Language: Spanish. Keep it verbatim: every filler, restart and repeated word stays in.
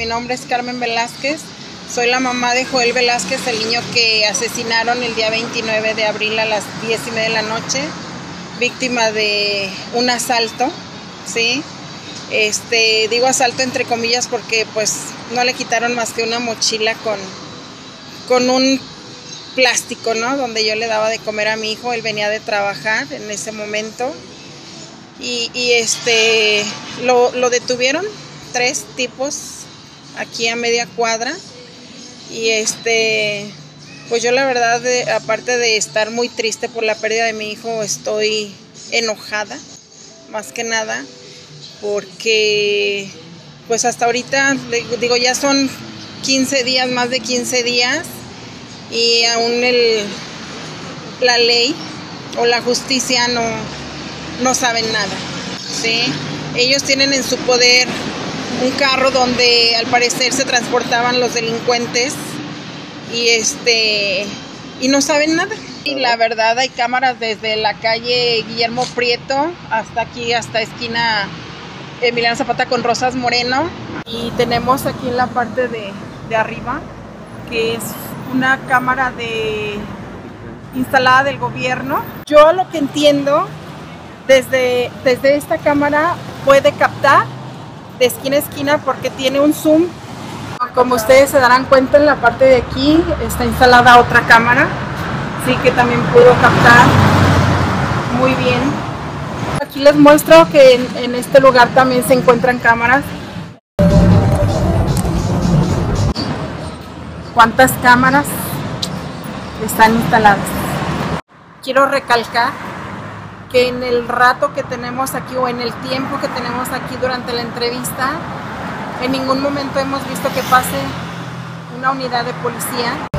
mi nombre es Carmen Velázquez, soy la mamá de Joel Velázquez, el niño que asesinaron el día veintinueve de abril a las diez y media de la noche, víctima de un asalto, ¿sí? Este, digo asalto entre comillas porque pues no le quitaron más que una mochila con, con un plástico, ¿no? Donde yo le daba de comer a mi hijo, él venía de trabajar en ese momento y, y este, lo, lo detuvieron tres tipos aquí a media cuadra y este, pues yo la verdad, de, aparte de estar muy triste por la pérdida de mi hijo, estoy enojada, más que nada, porque pues hasta ahorita, digo, ya son quince días, más de quince días, y aún el, la ley o la justicia no, no saben nada, ¿sí? Ellos tienen en su poder un carro donde al parecer se transportaban los delincuentes y, este, y no saben nada. Y la verdad hay cámaras desde la calle Guillermo Prieto hasta aquí, hasta esquina Emiliano Zapata con Rosas Moreno. Y tenemos aquí en la parte de, de arriba, que es una cámara de, instalada del gobierno. Yo lo que entiendo, desde, desde esta cámara puede captar de esquina a esquina porque tiene un zoom. Como ustedes se darán cuenta, en la parte de aquí está instalada otra cámara, sí, que también pudo captar muy bien. Aquí les muestro que en, en este lugar también se encuentran cámaras. ¿Cuántas cámaras están instaladas? Quiero recalcar que en el rato que tenemos aquí o en el tiempo que tenemos aquí durante la entrevista, en ningún momento hemos visto que pase una unidad de policía.